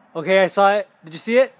Okay, I saw it. Did you see it?